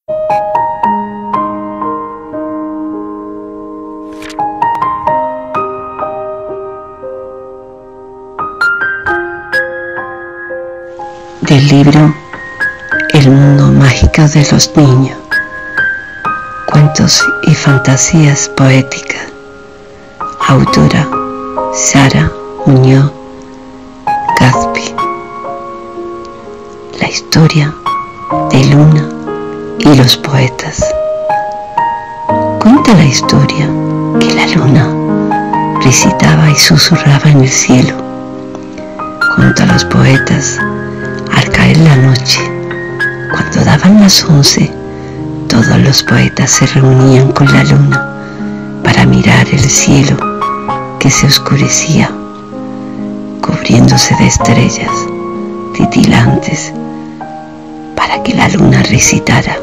Del libro El mundo mágico de los niños, cuentos y fantasías poéticas. Autora Sara Muñoz Gazpi. La historia de Luna y los poetas. Cuenta la historia que la luna recitaba y susurraba en el cielo junto a los poetas. Al caer la noche, cuando daban las 11, todos los poetas se reunían con la luna para mirar el cielo que se oscurecía, cubriéndose de estrellas titilantes, para que la luna recitara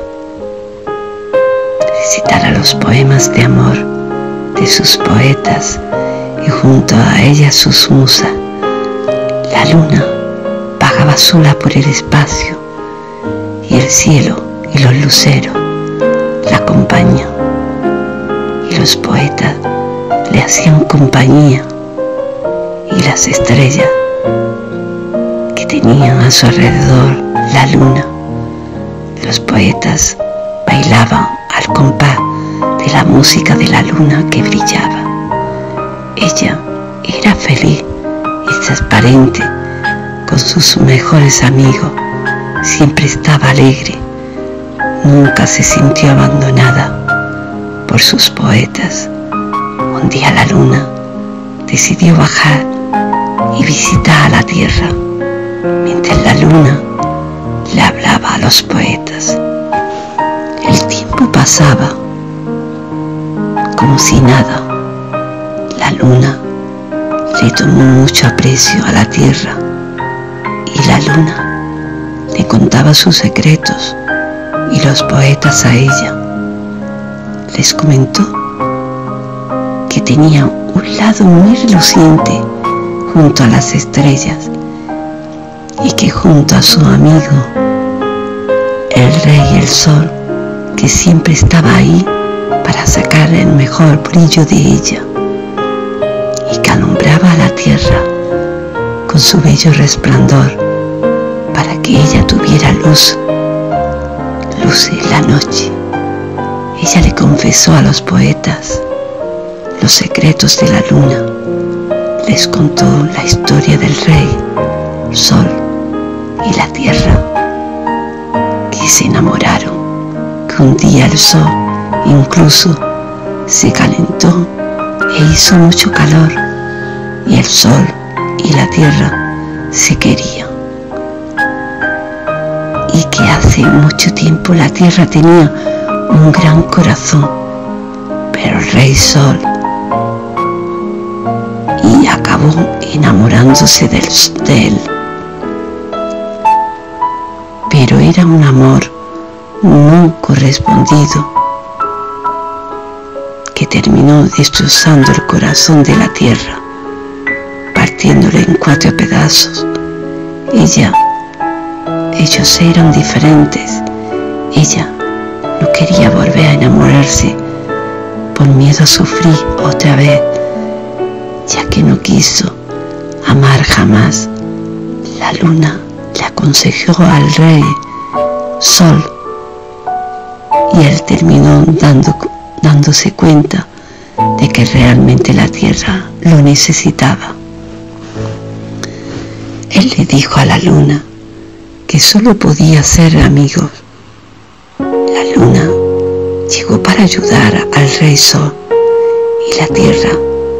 los poemas de amor de sus poetas y junto a ella sus musas. La luna vagaba sola por el espacio y el cielo y los luceros la acompañan, y los poetas le hacían compañía, y las estrellas que tenían a su alrededor la luna. Los poetas bailaban al compás de la música de la luna que brillaba. Ella era feliz y transparente con sus mejores amigos. Siempre estaba alegre, nunca se sintió abandonada por sus poetas. Un día la luna decidió bajar y visitar a la tierra, mientras la luna le hablaba a los poetas. El tiempo pasaba como si nada. La luna le tomó mucho aprecio a la tierra, y la luna le contaba sus secretos y los poetas a ella. Les comentó que tenía un lado muy reluciente junto a las estrellas, y que junto a su amigo el rey el sol, que siempre estaba ahí para sacar el mejor brillo de ella, y que alumbraba a la tierra con su bello resplandor para que ella tuviera luz en la noche. Ella le confesó a los poetas los secretos de la luna. Les contó la historia del rey, el sol y la tierra, que se enamoraron, que un día el sol incluso se calentó e hizo mucho calor, y el sol y la tierra se querían, y que hace mucho tiempo la tierra tenía un gran corazón, pero el rey sol y acabó enamorándose de él. Pero era un amor no correspondido que terminó destrozando el corazón de la tierra, partiéndole en 4 pedazos. Ellos eran diferentes. Ella no quería volver a enamorarse por miedo a sufrir otra vez, ya que no quiso amar jamás. La luna le aconsejó al rey sol, y él terminó dándose cuenta de que realmente la tierra lo necesitaba. Él le dijo a la luna que solo podía ser amigos. La luna llegó para ayudar al rey sol, y la tierra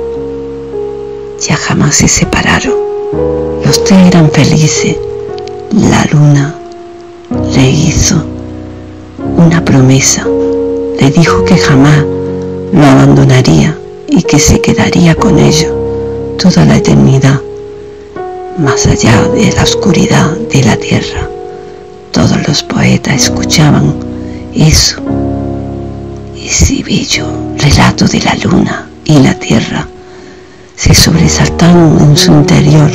ya jamás se separaron. Los 3 eran felices. La luna le hizo una promesa. Le dijo que jamás lo abandonaría y que se quedaría con ellos toda la eternidad, más allá de la oscuridad de la tierra. Todos los poetas escuchaban eso, ese bello relato de la luna y la tierra. Se sobresaltaron en su interior,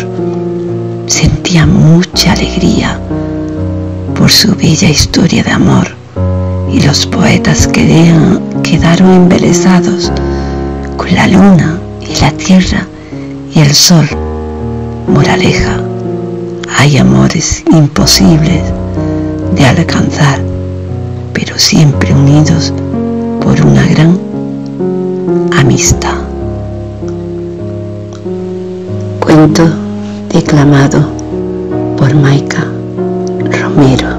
sentían mucha alegría por su bella historia de amor y los poetas quedaron embelesados con la luna y la tierra y el sol. Moraleja: hay amores imposibles de alcanzar, pero siempre unidos por una gran amistad. Cuento declamado por Maika Romero.